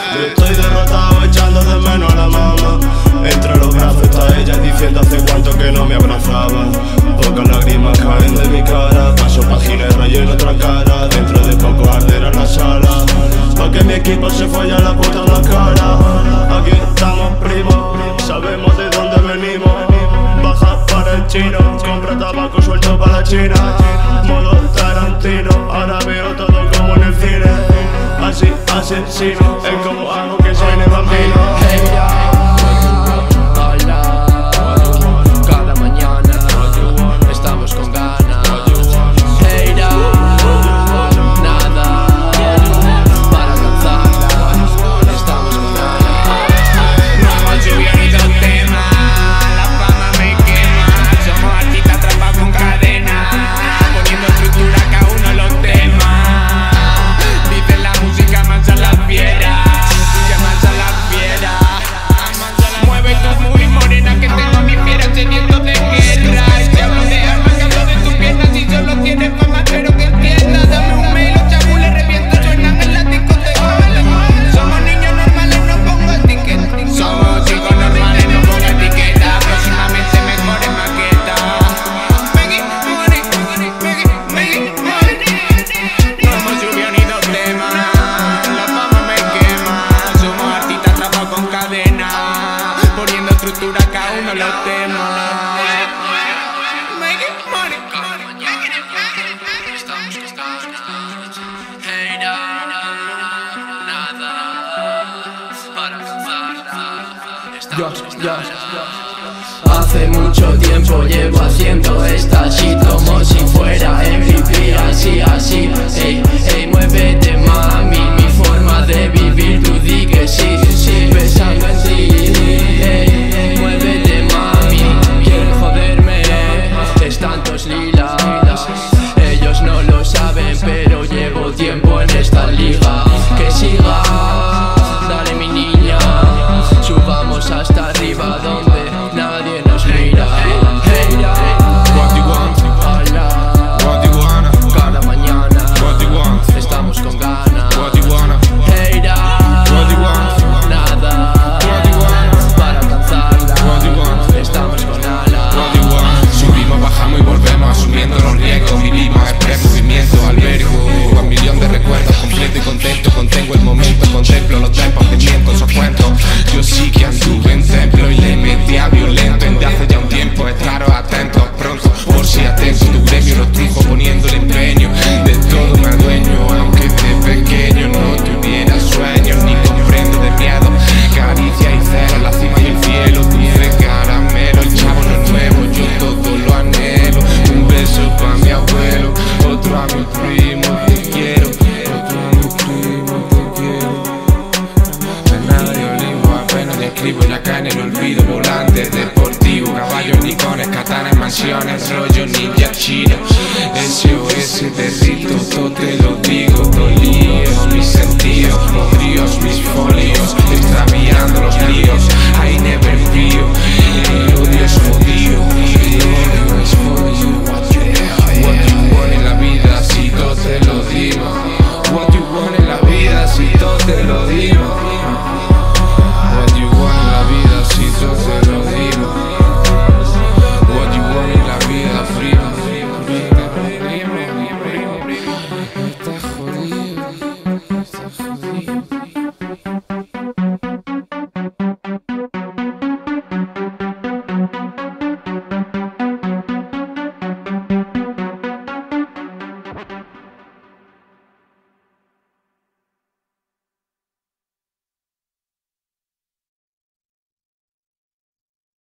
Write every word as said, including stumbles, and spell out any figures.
Yo estoy derrotado echando de menos a la mamá. Entre los brazos está ella diciendo hace cuánto que no me abrazaba. Pocas lágrimas caen de mi cara, paso página y rayo en otra cara. Dentro de poco arderá la sala, pa' que mi equipo se folle a la puta en la cara. Aquí estamos primos, sabemos de dónde venimos. Baja para el chino, compra tabaco suelto para la china. Modo Tarantino, ahora veo todo como en el cine. Así, asesino, es como hago que suene bambino. Hey, hola, cada mañana estamos con ganas. Hey, nada para alcanzarla, estamos con ganas. No hemos subido ni dos temas, la fama me quema. Somos artistas atrapados con cadenas, poniendo estructura a cada uno los temas. Dicen la música mancha las fieras, que mancha las fieras. Mueve tu muy morena que tengo a mi fiera teniendo de guerra. Te hablo de armas, que hablo de tus piernas y solo tienes fama, pero que entiendas. Dame un mail, los chabules reviento, suenan en la discoteca. Somos niños normales, no pongo etiqueta. Somos chicos normales, no pongo etiqueta. Próximamente mejores maquetas. Meggy money, Meggy, Meggy money. No hemos subido ni dos temas, la fama me quema. Somos artistas atrapados con cadenas, poniendo estructura a cada uno los temas. Meggy money. Estamos con ganas. Hey, nada para alcanzarla, estamos con ganas. Hace mucho tiempo llevo haciendo esta shit como si fuera M V P, así, así. Ey, ey, muévete mami, mi forma de vivir, tú di que sí, sí, pensando en ti. Ey, ey, muévete mami, quieren joderme, es tantos lilas. Ellos no lo saben, pero llevo tiempo en esta liga. Que siga, dale mi niña, subamos hasta arriba donde nadie nos mira. Hey, What you want? hola, What you wanna? cada mañana What you want? estamos con ganas. What you wanna? Hey, What you want? nada What you wanna? para alcanzarla, What you want? estamos con alas. What you want? Subimos, bajamos y volvemos, asumiendo los riesgos. Vivimos express movimiento, albergo un millón de recuerdos, completo y contento. Contengo el momento, contemplo los tempos de miento, esos cuentos. Yo sí que anduve en templo y le metía violento. En de hace ya un tiempo, estaros atentos pronto, por si atento. Tu gremio lo triunfo poniendo el empeño. De todo me adueño, aunque de pequeño no tuviera sueños ni comprendo de miedo. Caricia y cero, la cima y el cielo, dulce caramelo. El chavo no es nuevo, yo todo lo anhelo. Un beso pa' mi abuelo, otro a mi primo, te quiero. Otro a mi primo, te quiero. Fernando de Olivo, apenas ni escribo, ya cae en el olvido. Volante deportivo, caballos, nicones, katanas, mansiones, rollo ninja chino. S O S de rito, todo te lo digo. Todo lío, mis sentidos, los ríos, mis